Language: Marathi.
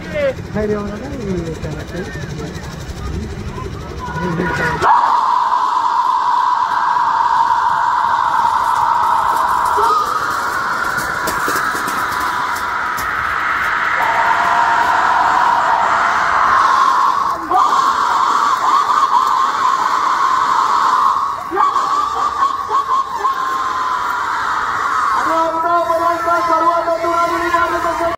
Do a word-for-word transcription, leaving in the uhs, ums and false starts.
大量のね、いいじゃなくて。